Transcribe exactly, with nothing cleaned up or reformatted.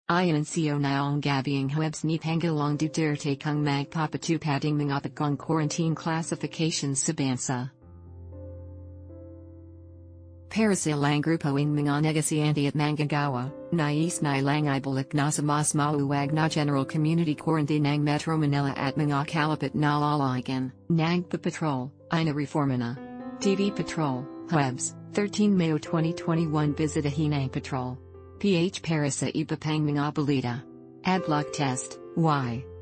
Iaanunsiyo ngayong gabi ang Huwebes ni Pangulong Duterte kung magpapatupad ng mga bagong quarantine classifications sa bansa. Para sa ilang grupo ng mga negosyante at manggagawa, nais na ilang ibalik na sa mas maluwag na general community quarantine ng Metro Manila at mga kalapit na lalawigan. Nagpapatrol, ina-reforma na. T V Patrol, Huwebes, thirteen May twenty twenty-one. Bisitahin ang patrol. P H para sa iba pang mga balita. Adblock test, Y.